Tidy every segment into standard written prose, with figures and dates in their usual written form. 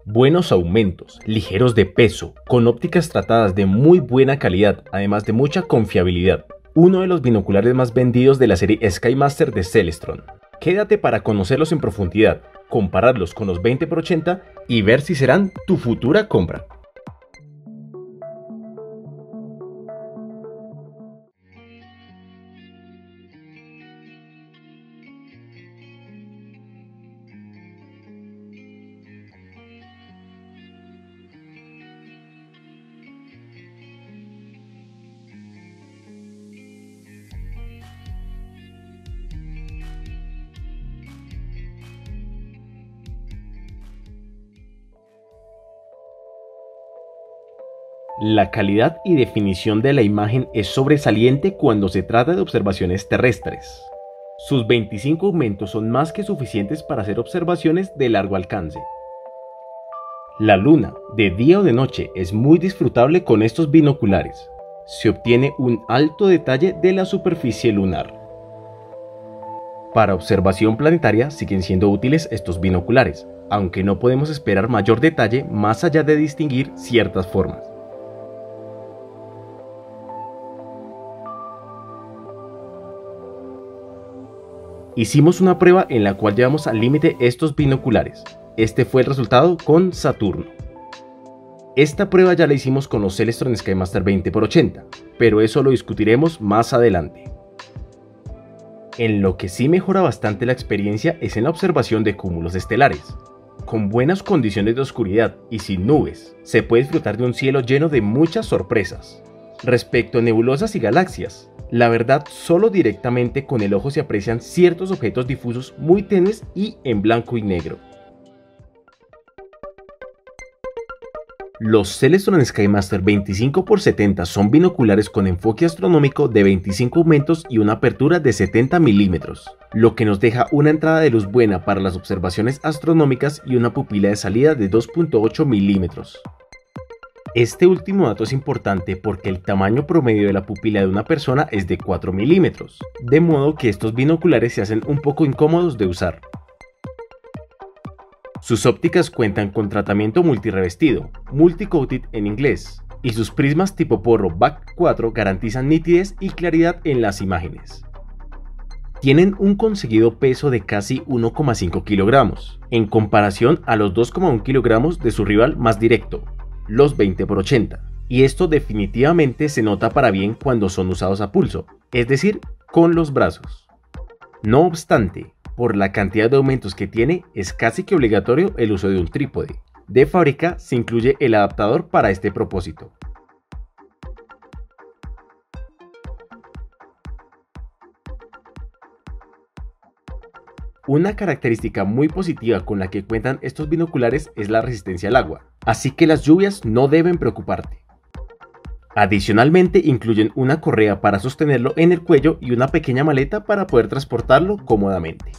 Buenos aumentos, ligeros de peso, con ópticas tratadas de muy buena calidad, además de mucha confiabilidad. Uno de los binoculares más vendidos de la serie SkyMaster de Celestron. Quédate para conocerlos en profundidad, compararlos con los 20x80 y ver si serán tu futura compra. La calidad y definición de la imagen es sobresaliente cuando se trata de observaciones terrestres. Sus 25 aumentos son más que suficientes para hacer observaciones de largo alcance. La luna, de día o de noche, es muy disfrutable con estos binoculares. Se obtiene un alto detalle de la superficie lunar. Para observación planetaria siguen siendo útiles estos binoculares, aunque no podemos esperar mayor detalle más allá de distinguir ciertas formas. Hicimos una prueba en la cual llevamos al límite estos binoculares. Este fue el resultado con Saturno. Esta prueba ya la hicimos con los Celestron SkyMaster 20x80, pero eso lo discutiremos más adelante. En lo que sí mejora bastante la experiencia es en la observación de cúmulos estelares. Con buenas condiciones de oscuridad y sin nubes, se puede disfrutar de un cielo lleno de muchas sorpresas. Respecto a nebulosas y galaxias, la verdad solo directamente con el ojo se aprecian ciertos objetos difusos muy tenues y en blanco y negro. Los Celestron SkyMaster 25x70 son binoculares con enfoque astronómico de 25 aumentos y una apertura de 70 milímetros, lo que nos deja una entrada de luz buena para las observaciones astronómicas y una pupila de salida de 2.8 milímetros. Este último dato es importante porque el tamaño promedio de la pupila de una persona es de 4 milímetros, de modo que estos binoculares se hacen un poco incómodos de usar. Sus ópticas cuentan con tratamiento multirevestido, multi-coated en inglés, y sus prismas tipo porro BAC 4 garantizan nitidez y claridad en las imágenes. Tienen un conseguido peso de casi 1,5 kilogramos, en comparación a los 2,1 kilogramos de su rival más directo, los 20x80, y esto definitivamente se nota para bien cuando son usados a pulso, es decir, con los brazos. No obstante, por la cantidad de aumentos que tiene, es casi que obligatorio el uso de un trípode. De fábrica se incluye el adaptador para este propósito. Una característica muy positiva con la que cuentan estos binoculares es la resistencia al agua, así que las lluvias no deben preocuparte. Adicionalmente incluyen una correa para sostenerlo en el cuello y una pequeña maleta para poder transportarlo cómodamente.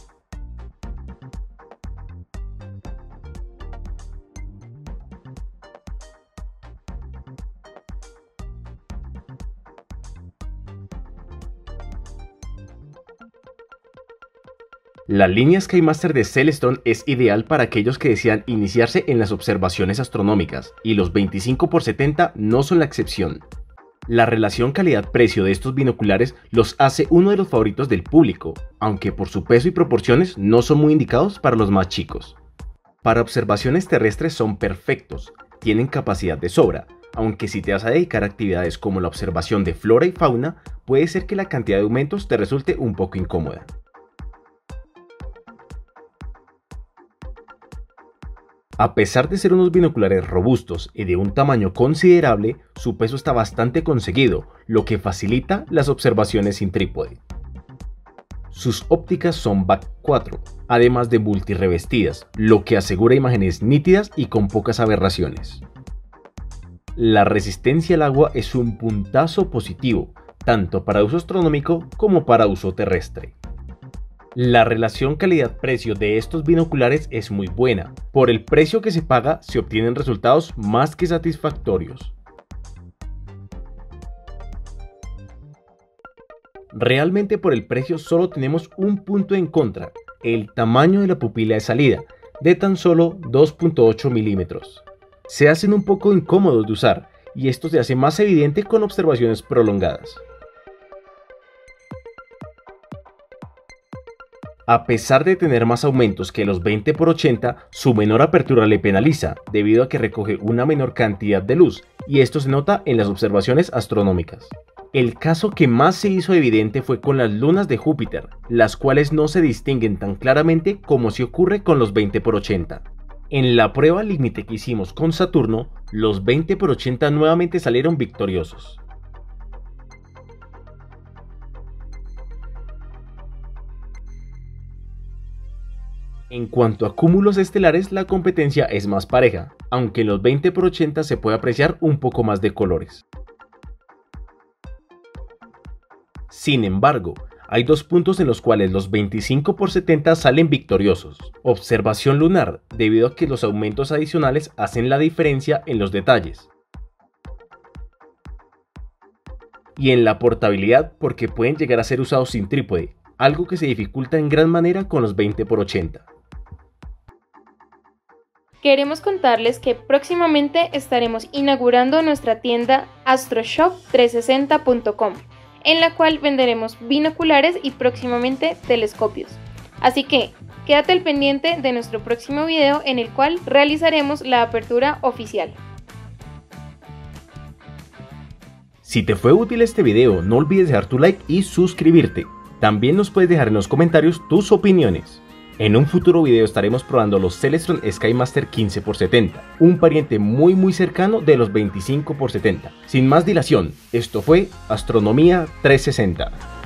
La línea SkyMaster de Celestron es ideal para aquellos que desean iniciarse en las observaciones astronómicas, y los 25x70 no son la excepción. La relación calidad-precio de estos binoculares los hace uno de los favoritos del público, aunque por su peso y proporciones no son muy indicados para los más chicos. Para observaciones terrestres son perfectos, tienen capacidad de sobra, aunque si te vas a dedicar a actividades como la observación de flora y fauna, puede ser que la cantidad de aumentos te resulte un poco incómoda. A pesar de ser unos binoculares robustos y de un tamaño considerable, su peso está bastante conseguido, lo que facilita las observaciones sin trípode. Sus ópticas son BAC 4, además de multirevestidas, lo que asegura imágenes nítidas y con pocas aberraciones. La resistencia al agua es un puntazo positivo, tanto para uso astronómico como para uso terrestre. La relación calidad-precio de estos binoculares es muy buena. Por el precio que se paga se obtienen resultados más que satisfactorios. Realmente por el precio solo tenemos un punto en contra, el tamaño de la pupila de salida, de tan solo 2.8 milímetros. Se hacen un poco incómodos de usar, y esto se hace más evidente con observaciones prolongadas. A pesar de tener más aumentos que los 20x80, su menor apertura le penaliza, debido a que recoge una menor cantidad de luz, y esto se nota en las observaciones astronómicas. El caso que más se hizo evidente fue con las lunas de Júpiter, las cuales no se distinguen tan claramente como si ocurre con los 20x80. En la prueba límite que hicimos con Saturno, los 20x80 nuevamente salieron victoriosos. En cuanto a cúmulos estelares, la competencia es más pareja, aunque en los 20x80 se puede apreciar un poco más de colores. Sin embargo, hay dos puntos en los cuales los 25x70 salen victoriosos. Observación lunar, debido a que los aumentos adicionales hacen la diferencia en los detalles. Y en la portabilidad, porque pueden llegar a ser usados sin trípode, algo que se dificulta en gran manera con los 20x80. Queremos contarles que próximamente estaremos inaugurando nuestra tienda astroshop360.com, en la cual venderemos binoculares y próximamente telescopios. Así que quédate al pendiente de nuestro próximo video en el cual realizaremos la apertura oficial. Si te fue útil este video, no olvides dejar tu like y suscribirte. También nos puedes dejar en los comentarios tus opiniones. En un futuro video estaremos probando los Celestron SkyMaster 15x70, un pariente muy cercano de los 25x70. Sin más dilación, esto fue Astronomía 360.